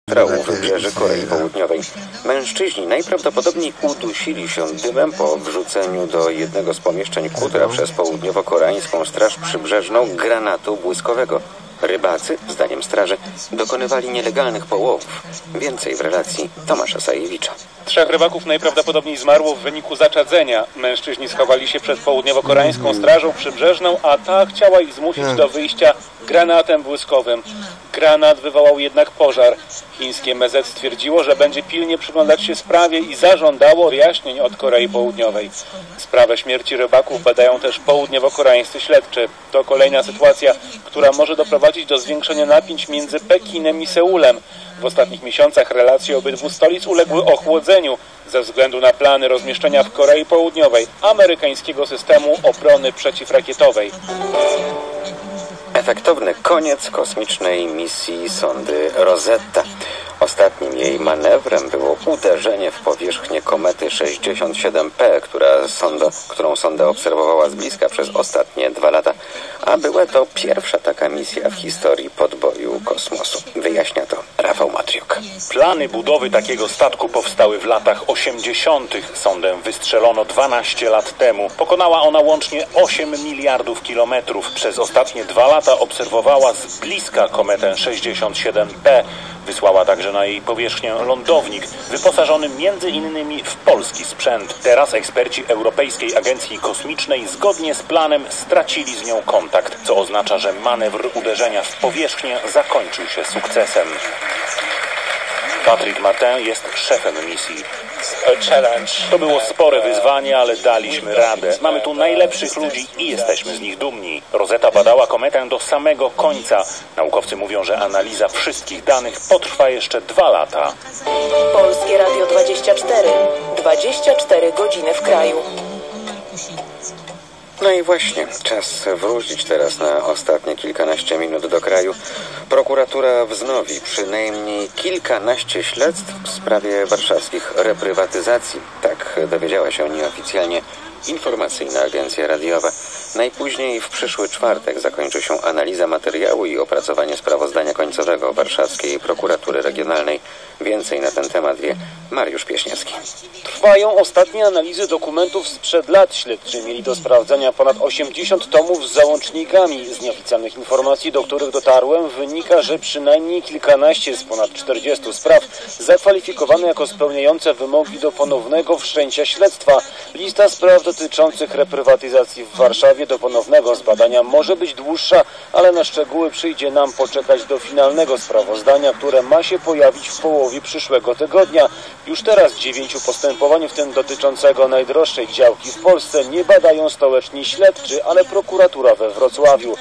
u wybrzeży Korei Południowej. Mężczyźni najprawdopodobniej udusili się dymem po wrzuceniu do jednego z pomieszczeń kutra przez południowo-koreańską Straż Przybrzeżną granatu błyskowego. Rybacy, zdaniem straży, dokonywali nielegalnych połowów. Więcej w relacji Tomasza Sajewicza. 3 rybaków najprawdopodobniej zmarło w wyniku zaczadzenia. Mężczyźni schowali się przed południowo-koreańską Strażą Przybrzeżną, a ta chciała ich zmusić do wyjścia granatem błyskowym. Granat wywołał jednak pożar. Chińskie MSZ stwierdziło, że będzie pilnie przyglądać się sprawie i zażądało wyjaśnień od Korei Południowej. Sprawę śmierci rybaków badają też południowo-koreańscy śledczy. To kolejna sytuacja, która może doprowadzić do zwiększenia napięć między Pekinem i Seulem. W ostatnich miesiącach relacje obydwu stolic uległy ochłodzeniu ze względu na plany rozmieszczenia w Korei Południowej amerykańskiego systemu obrony przeciwrakietowej. Efektowny koniec kosmicznej misji sondy Rosetta. Ostatnim jej manewrem było uderzenie w powierzchnię komety 67P, którą sonda obserwowała z bliska przez ostatnie 2 lata. A była to pierwsza taka misja w historii podboju kosmosu. Wyjaśnia to Rafał Matriuk. Plany budowy takiego statku powstały w latach 80. Sondę wystrzelono 12 lat temu. Pokonała ona łącznie 8 miliardów kilometrów. Przez ostatnie 2 lata obserwowała z bliska kometę 67P. Wysłała także na jej powierzchnię lądownik, wyposażony m.in. w polski sprzęt. Teraz eksperci Europejskiej Agencji Kosmicznej zgodnie z planem stracili z nią kontakt, co oznacza, że manewr uderzenia w powierzchnię zakończył się sukcesem. Patrick Martin jest szefem misji. To było spore wyzwanie, ale daliśmy radę. Mamy tu najlepszych ludzi i jesteśmy z nich dumni. Rosetta badała kometę do samego końca. Naukowcy mówią, że analiza wszystkich danych potrwa jeszcze 2 lata. Polskie Radio 24. 24 godziny w kraju. No i właśnie, czas wrócić teraz na ostatnie kilkanaście minut do kraju. Prokuratura wznowi przynajmniej kilkanaście śledztw w sprawie warszawskich reprywatyzacji. Tak dowiedziała się nieoficjalnie Informacyjna Agencja Radiowa. Najpóźniej w przyszły czwartek zakończy się analiza materiału i opracowanie sprawozdania końcowego Warszawskiej Prokuratury Regionalnej. Więcej na ten temat wie Mariusz Pieśniewski. Trwają ostatnie analizy dokumentów sprzed lat. Śledczy mieli do sprawdzenia ponad 80 tomów z załącznikami. Z nieoficjalnych informacji, do których dotarłem, wynika, że przynajmniej kilkanaście z ponad 40 spraw zakwalifikowano jako spełniające wymogi do ponownego wszczęcia śledztwa. Lista spraw dotyczących reprywatyzacji w Warszawie do ponownego zbadania może być dłuższa, ale na szczegóły przyjdzie nam poczekać do finalnego sprawozdania, które ma się pojawić w połowie przyszłego tygodnia. Już teraz 9 postępowań, w tym dotyczącego najdroższej działki w Polsce, nie badają stołeczni śledczy, ale prokuratura we Wrocławiu.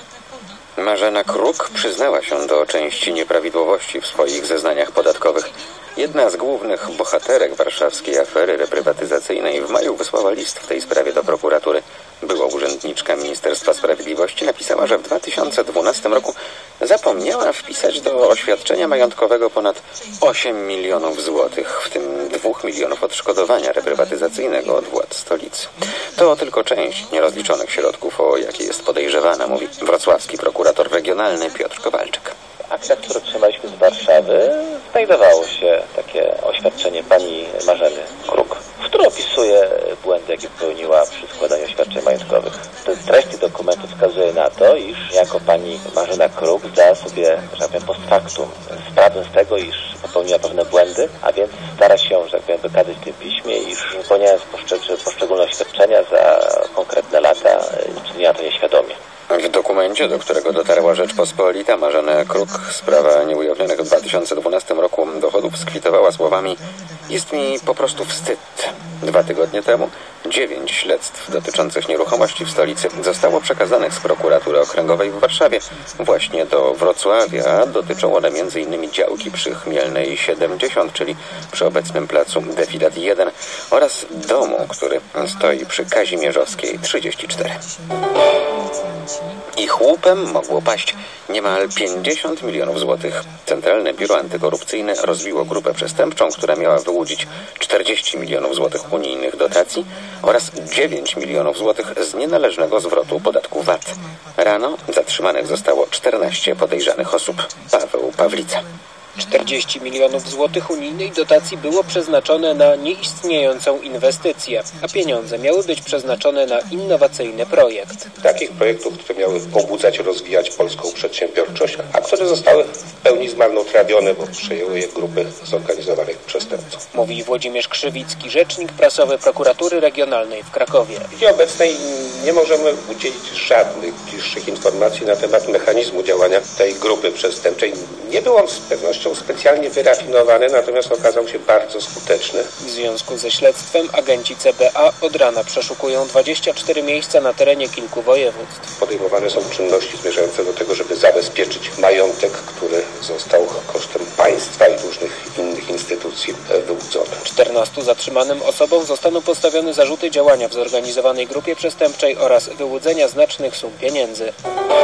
Marzena Kruk przyznała się do części nieprawidłowości w swoich zeznaniach podatkowych. Jedna z głównych bohaterek warszawskiej afery reprywatyzacyjnej w maju wysłała list w tej sprawie do prokuratury. Była urzędniczka Ministerstwa Sprawiedliwości napisała, że w 2012 roku zapomniała wpisać do oświadczenia majątkowego ponad 8 milionów złotych, w tym 2 milionów odszkodowania reprywatyzacyjnego od władz stolicy. To tylko część nierozliczonych środków, o jakie jest podejrzewana, mówi wrocławski prokurator regionalny Piotr Kowalczyk. W aktach, które otrzymaliśmy z Warszawy, znajdowało się takie oświadczenie pani Marzeny Kruk, które opisuje błędy, jakie popełniła przy składaniu oświadczeń majątkowych. Treść tych dokumentów wskazuje na to, iż jako pani Marzena Kruk zdała sobie, że tak powiem, post factum sprawę z tego, iż popełniła pewne błędy, a więc stara się, że tak powiem, wykazać w tym piśmie, iż wypełniając poszczególne oświadczenia za konkretne lata, czyniła to nieświadomie. W dokumencie, do którego dotarła Rzeczpospolita, Marzena Kruk sprawa nieujawnionych w 2012 roku dochodów skwitowała słowami: jest mi po prostu wstyd. 2 tygodnie temu 9 śledztw dotyczących nieruchomości w stolicy zostało przekazanych z prokuratury okręgowej w Warszawie właśnie do Wrocławia. Dotyczą one m.in. działki przy Chmielnej 70, czyli przy obecnym placu Defilat 1 oraz domu, który stoi przy Kazimierzowskiej 34. Ich łupem mogło paść niemal 50 milionów złotych. Centralne Biuro Antykorupcyjne rozbiło grupę przestępczą, która miała wyłudzić 40 milionów złotych unijnych dotacji oraz 9 milionów złotych z nienależnego zwrotu podatku VAT. Rano zatrzymanych zostało 14 podejrzanych osób. Paweł Pawlica. 40 milionów złotych unijnej dotacji było przeznaczone na nieistniejącą inwestycję, a pieniądze miały być przeznaczone na innowacyjny projekt. Takich projektów, które miały pobudzać, rozwijać polską przedsiębiorczość, a które zostały w pełni zmarnotrawione, bo przejęły je grupy zorganizowanych przestępców. Mówi Włodzimierz Krzywicki, rzecznik prasowy Prokuratury Regionalnej w Krakowie. W chwili obecnej nie możemy udzielić żadnych bliższych informacji na temat mechanizmu działania tej grupy przestępczej. Nie był on z pewnością specjalnie wyrafinowany, natomiast okazał się bardzo skuteczny. W związku ze śledztwem agenci CBA od rana przeszukują 24 miejsca na terenie kilku województw. Podejmowane są czynności zmierzające do tego, żeby zabezpieczyć majątek, który został kosztem państwa i różnych innych instytucji wyłudzony. 14 zatrzymanym osobom zostaną postawione zarzuty działania w zorganizowanej grupie przestępczej oraz wyłudzenia znacznych sum pieniędzy.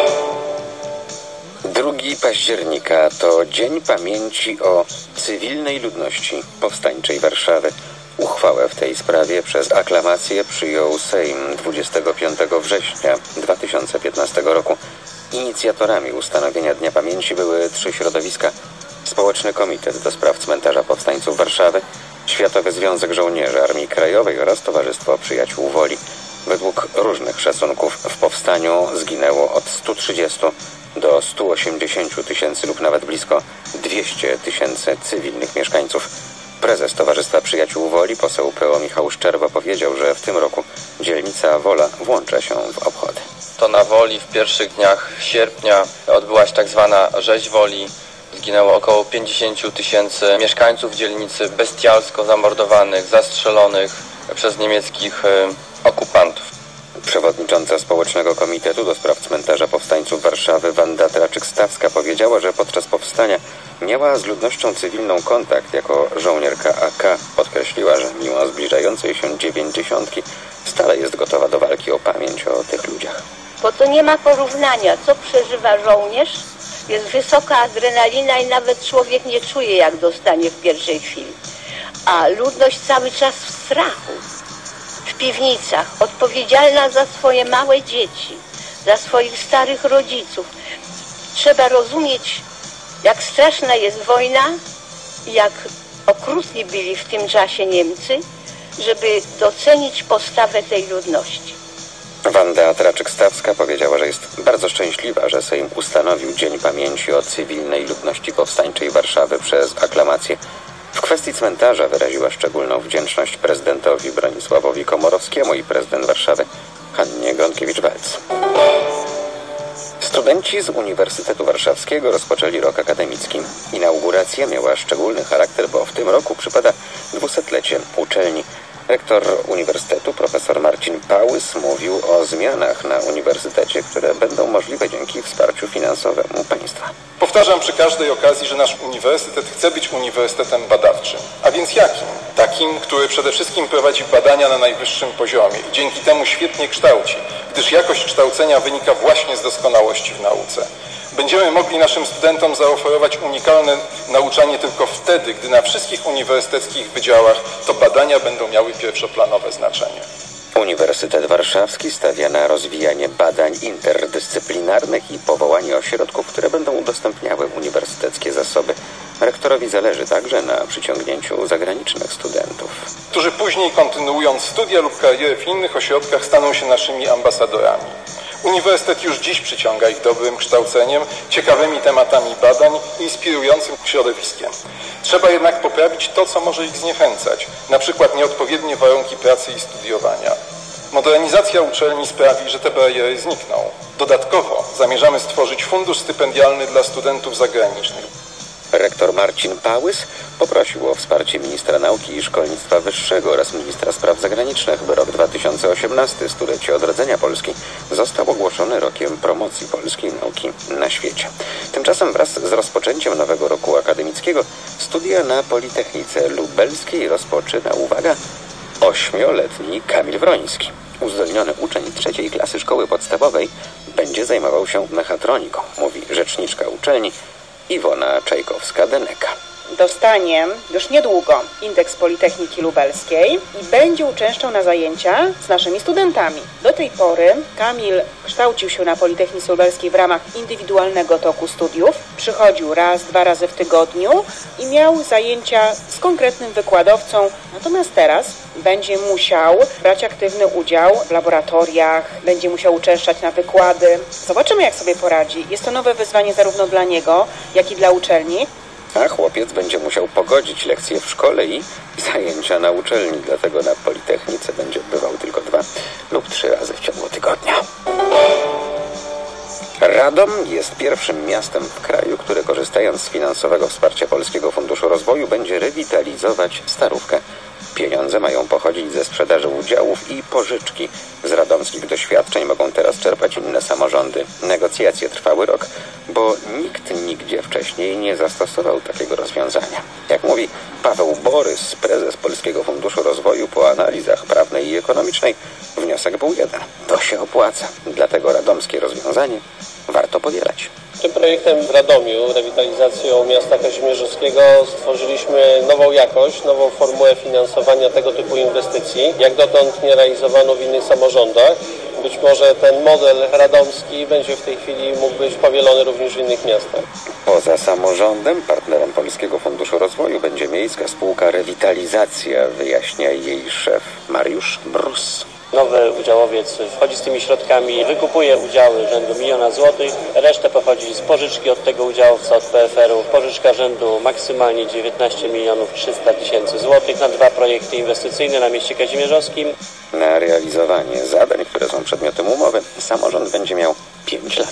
2 października to Dzień Pamięci o cywilnej ludności powstańczej Warszawy. Uchwałę w tej sprawie przez aklamację przyjął Sejm 25 września 2015 roku. Inicjatorami ustanowienia Dnia Pamięci były 3 środowiska: Społeczny Komitet do Spraw Cmentarza Powstańców Warszawy, Światowy Związek Żołnierzy Armii Krajowej oraz Towarzystwo Przyjaciół Woli. Według różnych szacunków w powstaniu zginęło od 130 do 180 tysięcy lub nawet blisko 200 tysięcy cywilnych mieszkańców. Prezes Towarzystwa Przyjaciół Woli, poseł PO Michał Szczerba, powiedział, że w tym roku dzielnica Wola włącza się w obchody. To na Woli w pierwszych dniach sierpnia odbyła się tak zwana rzeź Woli. Zginęło około 50 tysięcy mieszkańców dzielnicy, bestialsko zamordowanych, zastrzelonych przez niemieckich okupantów. Przewodnicząca Społecznego Komitetu do Spraw Cmentarza Powstańców Warszawy Wanda Traczyk-Stawska powiedziała, że podczas powstania miała z ludnością cywilną kontakt jako żołnierka AK. Podkreśliła, że mimo zbliżającej się 90 stale jest gotowa do walki o pamięć o tych ludziach. Bo to nie ma porównania, co przeżywa żołnierz. Jest wysoka adrenalina i nawet człowiek nie czuje, jak dostanie w pierwszej chwili. A ludność cały czas w strachu, w piwnicach, odpowiedzialna za swoje małe dzieci, za swoich starych rodziców. Trzeba rozumieć, jak straszna jest wojna i jak okrutni byli w tym czasie Niemcy, żeby docenić postawę tej ludności. Wanda Traczyk-Stawska powiedziała, że jest bardzo szczęśliwa, że Sejm ustanowił Dzień Pamięci o cywilnej ludności powstańczej Warszawy przez aklamację. W kwestii cmentarza wyraziła szczególną wdzięczność prezydentowi Bronisławowi Komorowskiemu i prezydent Warszawy Hannie Gronkiewicz-Waltz. Studenci z Uniwersytetu Warszawskiego rozpoczęli rok akademicki. Inauguracja miała szczególny charakter, bo w tym roku przypada 200-lecie uczelni. Rektor Uniwersytetu, profesor Marcin Pałys, mówił o zmianach na uniwersytecie, które będą możliwe dzięki wsparciu finansowemu państwa. Powtarzam przy każdej okazji, że nasz uniwersytet chce być uniwersytetem badawczym. A więc jakim? Takim, który przede wszystkim prowadzi badania na najwyższym poziomie i dzięki temu świetnie kształci, gdyż jakość kształcenia wynika właśnie z doskonałości w nauce. Będziemy mogli naszym studentom zaoferować unikalne nauczanie tylko wtedy, gdy na wszystkich uniwersyteckich wydziałach to badania będą miały pierwszoplanowe znaczenie. Uniwersytet Warszawski stawia na rozwijanie badań interdyscyplinarnych i powołanie ośrodków, które będą udostępniały uniwersyteckie zasoby. Rektorowi zależy także na przyciągnięciu zagranicznych studentów, którzy później, kontynuując studia lub karierę w innych ośrodkach, staną się naszymi ambasadorami. Uniwersytet już dziś przyciąga ich dobrym kształceniem, ciekawymi tematami badań i inspirującym środowiskiem. Trzeba jednak poprawić to, co może ich zniechęcać, na przykład nieodpowiednie warunki pracy i studiowania. Modernizacja uczelni sprawi, że te bariery znikną. Dodatkowo zamierzamy stworzyć fundusz stypendialny dla studentów zagranicznych. Rektor Marcin Pałys poprosił o wsparcie ministra nauki i szkolnictwa wyższego oraz ministra spraw zagranicznych, by rok 2018, stulecie odrodzenia Polski, został ogłoszony rokiem promocji polskiej nauki na świecie. Tymczasem wraz z rozpoczęciem nowego roku akademickiego studia na Politechnice Lubelskiej rozpoczyna, uwaga, 8-letni Kamil Wroński. Uzdolniony uczeń 3. klasy szkoły podstawowej będzie zajmował się mechatroniką, mówi rzeczniczka uczelni Iwona Czajkowska-Deneka. dostanie już niedługo indeks Politechniki Lubelskiej i będzie uczęszczał na zajęcia z naszymi studentami. Do tej pory Kamil kształcił się na Politechnice Lubelskiej w ramach indywidualnego toku studiów. Przychodził raz, 2 razy w tygodniu i miał zajęcia z konkretnym wykładowcą. Natomiast teraz będzie musiał brać aktywny udział w laboratoriach, będzie musiał uczęszczać na wykłady. Zobaczymy, jak sobie poradzi. Jest to nowe wyzwanie zarówno dla niego, jak i dla uczelni. A chłopiec będzie musiał pogodzić lekcje w szkole i zajęcia na uczelni, dlatego na Politechnice będzie odbywał tylko 2 lub 3 razy w ciągu tygodnia. Radom jest pierwszym miastem w kraju, które korzystając z finansowego wsparcia Polskiego Funduszu Rozwoju będzie rewitalizować Starówkę. Pieniądze mają pochodzić ze sprzedaży udziałów i pożyczki. Z radomskich doświadczeń mogą teraz czerpać inne samorządy. Negocjacje trwały rok, bo nikt nigdzie wcześniej nie zastosował takiego rozwiązania. Jak mówi Paweł Borys, prezes Polskiego Funduszu Rozwoju, po analizach prawnej i ekonomicznej wniosek był jeden. To się opłaca. Dlatego radomskie rozwiązanie warto powielać. Tym projektem w Radomiu, rewitalizacją miasta kazimierzowskiego, stworzyliśmy nową jakość, nową formułę finansowania tego typu inwestycji. Jak dotąd nie realizowano w innych samorządach. Być może ten model radomski będzie w tej chwili mógł być powielony również w innych miastach. Poza samorządem partnerem Polskiego Funduszu Rozwoju będzie Miejska Spółka Rewitalizacja, wyjaśnia jej szef Mariusz Brus. Nowy udziałowiec wchodzi z tymi środkami, wykupuje udziały rzędu 1 000 000 złotych, resztę pochodzi z pożyczki od tego udziałowca, od PFR-u. Pożyczka rzędu maksymalnie 19 300 000 złotych na 2 projekty inwestycyjne na mieście kazimierzowskim. Na realizowanie zadań, które są przedmiotem umowy, samorząd będzie miał 5 lat.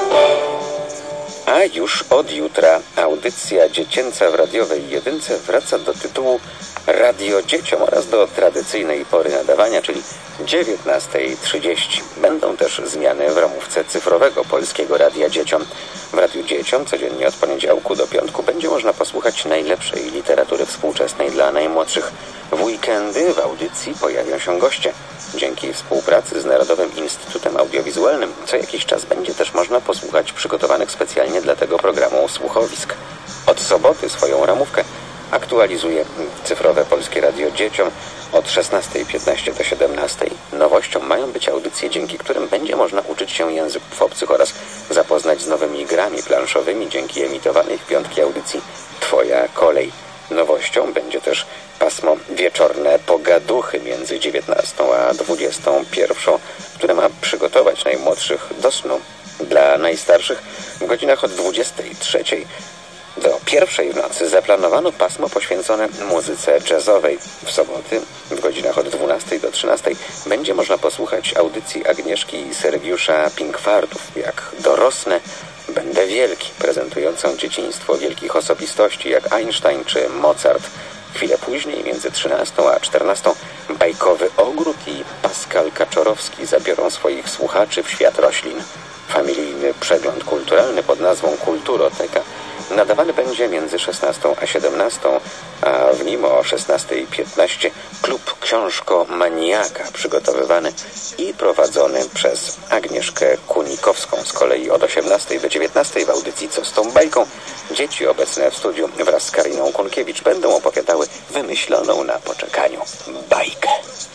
A już od jutra audycja dziecięca w radiowej jedynce wraca do tytułu Radio Dzieciom oraz do tradycyjnej pory nadawania, czyli 19:30. Będą też zmiany w ramówce cyfrowego Polskiego Radia Dzieciom. W Radiu Dzieciom codziennie od poniedziałku do piątku będzie można posłuchać najlepszej literatury współczesnej dla najmłodszych. W weekendy w audycji pojawią się goście. Dzięki współpracy z Narodowym Instytutem Audiowizualnym co jakiś czas będzie też można posłuchać przygotowanych specjalnie dla tego programu słuchowisk. Od soboty swoją ramówkę aktualizuje cyfrowe Polskie Radio Dzieciom od 16:15 do 17:00. Nowością mają być audycje, dzięki którym będzie można uczyć się języków obcych oraz zapoznać z nowymi grami planszowymi dzięki emitowanej w piątki audycji Twoja kolej. Nowością będzie też pasmo wieczorne pogaduchy między 19 a 21, które ma przygotować najmłodszych do snu. Dla najstarszych w godzinach od 23 do 1 w nocy zaplanowano pasmo poświęcone muzyce jazzowej. W soboty w godzinach od 12 do 13 będzie można posłuchać audycji Agnieszki i Sergiusza Pinkwartów, jak dorosnę, będę wielki, prezentującą dzieciństwo wielkich osobistości jak Einstein czy Mozart. Chwilę później, między 13 a 14, bajkowy ogród i Pascal Kaczorowski zabiorą swoich słuchaczy w świat roślin. Familijny przegląd kulturalny pod nazwą Kulturoteka nadawany będzie między 16 a 17, a w nim o 16:15 klub Książkomaniaka przygotowywany i prowadzony przez Agnieszkę Kunikowską. Z kolei od 18 do 19 w audycji Co z tą bajką dzieci obecne w studiu wraz z Kariną Kunkiewicz będą opowiadały wymyśloną na poczekaniu bajkę.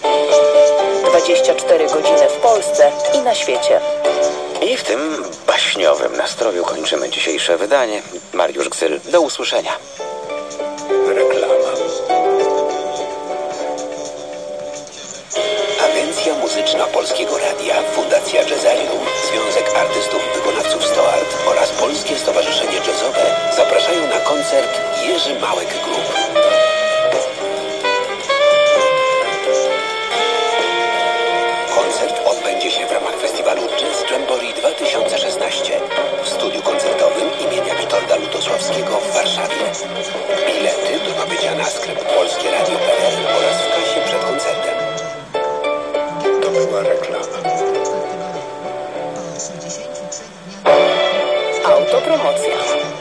24 godziny w Polsce i na świecie. I w tym baśniowym nastroju kończymy dzisiejsze wydanie. Mariusz Gzyl, do usłyszenia. Reklama. Agencja Muzyczna Polskiego Radia, Fundacja Jazzarium, Związek Artystów Wykonawców Stoart oraz Polskie Stowarzyszenie Jazzowe zapraszają na koncert Jerzy Małek Group. Koncert odbędzie się w ramach festiwalu Jazz Jamboree 2016 w studiu koncertowym imienia Witolda Lutosławskiego w Warszawie. Bilety do nabycia na sklep polskieradio.pl oraz w kasie przed koncertem. To była reklama. Autopromocja.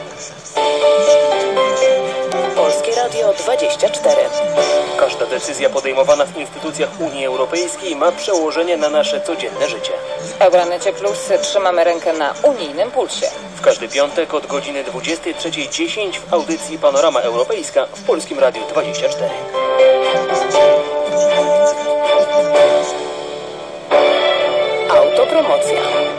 Polskie Radio 24. Każda decyzja podejmowana w instytucjach Unii Europejskiej ma przełożenie na nasze codzienne życie. W Euronecie Plus trzymamy rękę na unijnym pulsie. W każdy piątek od godziny 23:10 w audycji Panorama Europejska w Polskim Radiu 24. Autopromocja.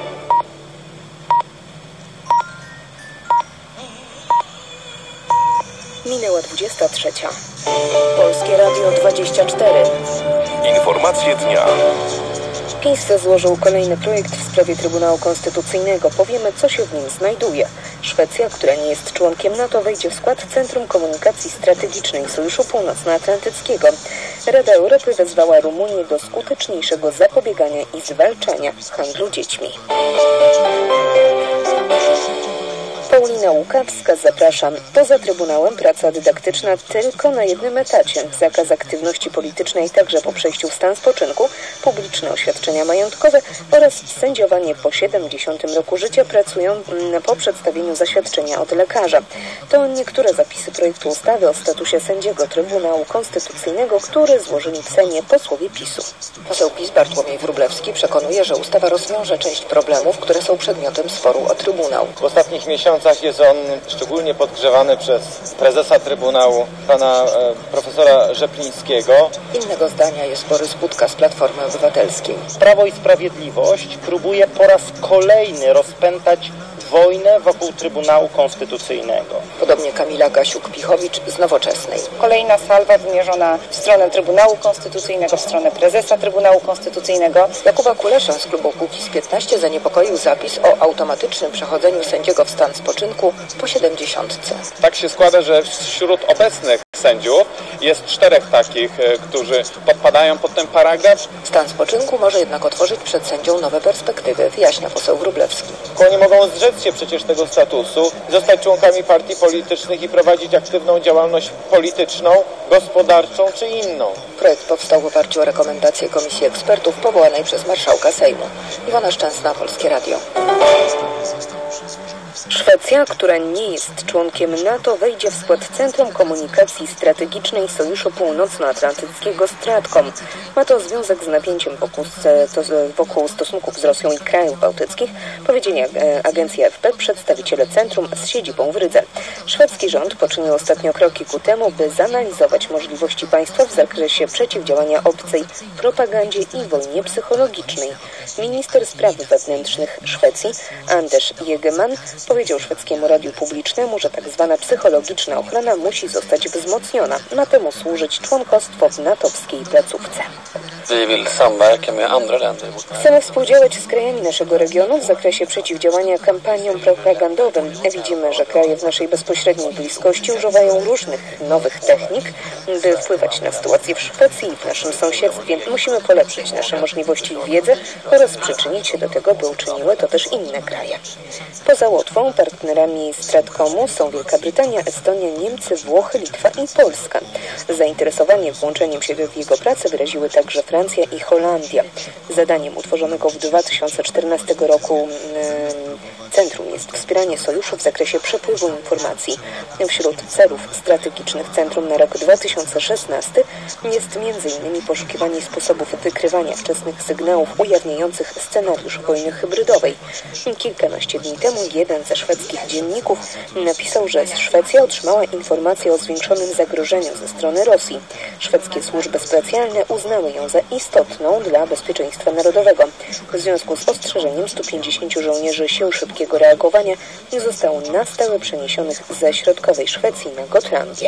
Minęła 23. Polskie Radio 24. Informacje dnia. PiS złożył kolejny projekt w sprawie Trybunału Konstytucyjnego. Powiemy, co się w nim znajduje. Szwecja, która nie jest członkiem NATO, wejdzie w skład Centrum Komunikacji Strategicznej Sojuszu Północnoatlantyckiego. Rada Europy wezwała Rumunię do skuteczniejszego zapobiegania i zwalczania handlu dziećmi. Paulina Łukawska, zapraszam. Poza Trybunałem praca dydaktyczna tylko na jednym etacie. Zakaz aktywności politycznej także po przejściu w stan spoczynku, publiczne oświadczenia majątkowe oraz sędziowanie po 70 roku życia pracują po przedstawieniu zaświadczenia od lekarza. To niektóre zapisy projektu ustawy o statusie sędziego Trybunału Konstytucyjnego, który złożyli w Sejmie posłowie PiS-u. Poseł PiS Bartłomiej Wróblewski przekonuje, że ustawa rozwiąże część problemów, które są przedmiotem sporu o Trybunał. W ostatnich miesiącach jest on szczególnie podgrzewany przez prezesa Trybunału, pana profesora Rzeplińskiego. Innego zdania jest Borys Budka z Platformy Obywatelskiej. Prawo i Sprawiedliwość próbuje po raz kolejny rozpętać wojnę wokół Trybunału Konstytucyjnego. Podobnie Kamila Gasiuk-Pichowicz z Nowoczesnej. Kolejna salwa wymierzona w stronę Trybunału Konstytucyjnego, w stronę prezesa Trybunału Konstytucyjnego. Jakuba Kulesza z klubu Kukiz15 zaniepokoił zapis o automatycznym przechodzeniu sędziego w stan spoczynku po 70. Tak się składa, że wśród obecnych sędziów jest 4 takich, którzy podpadają pod ten paragraf. Stan spoczynku może jednak otworzyć przed sędzią nowe perspektywy, wyjaśnia poseł Wróblewski. Oni mogą zrzec się przecież tego statusu, zostać członkami partii politycznych i prowadzić aktywną działalność polityczną, gospodarczą czy inną. Projekt powstał w oparciu o rekomendacje Komisji Ekspertów powołanej przez marszałka Sejmu. Iwona Szczęsna, Polskie Radio. Szwecja, która nie jest członkiem NATO, wejdzie w skład Centrum Komunikacji Strategicznej Sojuszu Północnoatlantyckiego STRATCOM. Ma to związek z napięciem wokół stosunków z Rosją i krajów bałtyckich, powiedzieli agencji AFP przedstawiciele centrum z siedzibą w Rydze. Szwedzki rząd poczynił ostatnio kroki ku temu, by zanalizować możliwości państwa w zakresie przeciwdziałania obcej propagandzie i wojnie psychologicznej. Minister spraw wewnętrznych Szwecji, Anders Ygeman, powiedział szwedzkiemu radiu publicznemu, że tak zwana psychologiczna ochrona musi zostać wzmocniona. Ma temu służyć członkostwo w natowskiej placówce. Chcemy współdziałać z krajami naszego regionu w zakresie przeciwdziałania kampaniom propagandowym. Widzimy, że kraje w naszej bezpośredniej bliskości używają różnych nowych technik, by wpływać na sytuację w Szwecji i w naszym sąsiedztwie. Musimy polepszyć nasze możliwości i wiedzę oraz przyczynić się do tego, by uczyniły to też inne kraje. Poza Łotwą partnerami STRATCOM-u są Wielka Brytania, Estonia, Niemcy, Włochy, Litwa i Polska. Zainteresowanie włączeniem się w jego pracę wyraziły także Francja i Holandia. Zadaniem utworzonego w 2014 roku centrum jest wspieranie sojuszu w zakresie przepływu informacji. Wśród celów strategicznych centrum na rok 2016 jest m.in. poszukiwanie sposobów wykrywania wczesnych sygnałów ujawniających scenariusz wojny hybrydowej. Kilkanaście dni temu jeden ze szwedzkich dzienników napisał, że Szwecja otrzymała informację o zwiększonym zagrożeniu ze strony Rosji. Szwedzkie służby specjalne uznały ją za istotną dla bezpieczeństwa narodowego. W związku z ostrzeżeniem 150 żołnierzy sił szybkiego reagowania zostało na stałe przeniesionych ze środkowej Szwecji na Gotlandię.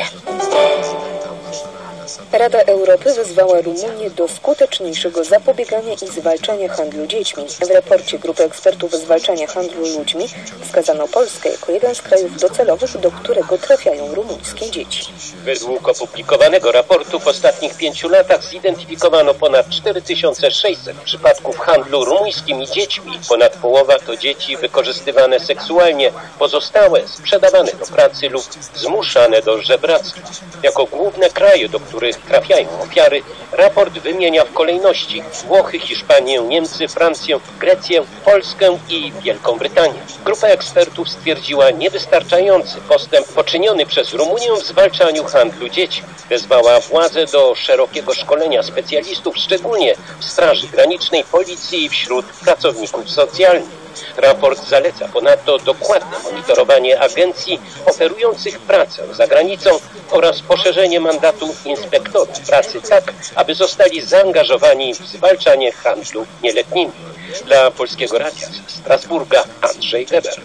Rada Europy wezwała Rumunię do skuteczniejszego zapobiegania i zwalczania handlu dziećmi. W raporcie grupy ekspertów zwalczania handlu ludźmi wskazano Polskę jako jeden z krajów docelowych, do którego trafiają rumuńskie dzieci. Według opublikowanego raportu w ostatnich 5 latach zidentyfikowano ponad 4600 przypadków handlu rumuńskimi dziećmi. Ponad połowa to dzieci wykorzystywane seksualnie, pozostałe sprzedawane do pracy lub zmuszane do żebractwa. Jako główne kraje, do których trafiają ofiary, raport wymienia w kolejności Włochy, Hiszpanię, Niemcy, Francję, Grecję, Polskę i Wielką Brytanię. Grupa ekspertów stwierdziła niewystarczający postęp poczyniony przez Rumunię w zwalczaniu handlu dziećmi. Wezwała władze do szerokiego szkolenia specjalistów, szczególnie w Straży Granicznej, Policji i wśród pracowników socjalnych. Raport zaleca ponadto dokładne monitorowanie agencji oferujących pracę za granicą oraz poszerzenie mandatu inspektorów pracy tak, aby zostali zaangażowani w zwalczanie handlu nieletnimi. Dla Polskiego Radia z Strasburga Andrzej Weber.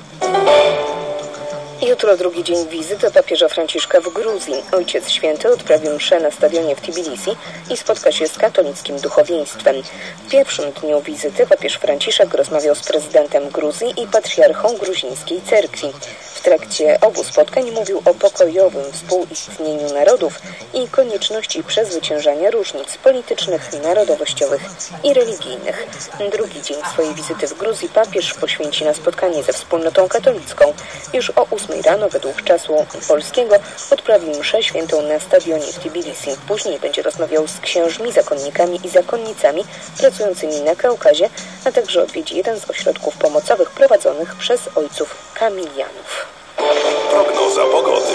Jutro drugi dzień wizyty papieża Franciszka w Gruzji. Ojciec Święty odprawi mszę na stadionie w Tbilisi i spotka się z katolickim duchowieństwem. W pierwszym dniu wizyty papież Franciszek rozmawiał z prezydentem Gruzji i patriarchą gruzińskiej cerkwi. W trakcie obu spotkań mówił o pokojowym współistnieniu narodów i konieczności przezwyciężania różnic politycznych, narodowościowych i religijnych. Drugi dzień swojej wizyty w Gruzji papież poświęci na spotkanie ze wspólnotą katolicką. Już o 8 rano według czasu polskiego odprawi mszę świętą na stadionie w Tbilisi. Później będzie rozmawiał z księżmi, zakonnikami i zakonnicami pracującymi na Kaukazie, a także odwiedzi jeden z ośrodków pomocowych prowadzonych przez ojców kamilianów. Prognoza pogody.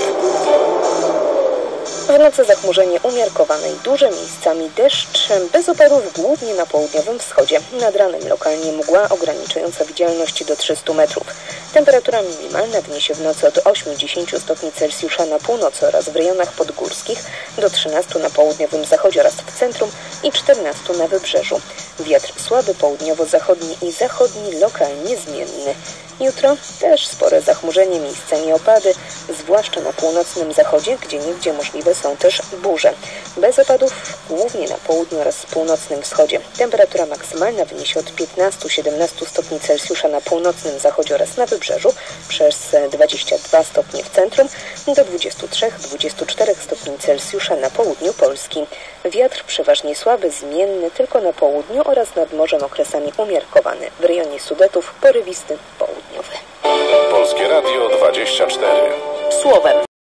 W nocy zachmurzenie umiarkowane i duże, miejscami deszcz, bez opadów głównie na południowym wschodzie. Nad ranem lokalnie mgła ograniczająca widzialność do 300 metrów. Temperatura minimalna wyniesie w nocy od 8-10 stopni Celsjusza na północy oraz w rejonach podgórskich, do 13 na południowym zachodzie oraz w centrum i 14 na wybrzeżu. Wiatr słaby południowo-zachodni i zachodni, lokalnie zmienny. Jutro też spore zachmurzenie, miejscami opady, zwłaszcza na północnym zachodzie, gdzieniegdzie możliwe są też burze. Bez opadów głównie na południu oraz północnym wschodzie. Temperatura maksymalna wyniesie od 15-17 stopni Celsjusza na północnym zachodzie oraz na wybrzeżu, przez 22 stopnie w centrum, do 23-24 stopni Celsjusza na południu Polski. Wiatr przeważnie słaby, zmienny tylko na południu oraz nad morzem okresami umiarkowany. W rejonie Sudetów porywisty południowy. Polskie Radio 24. Słowem.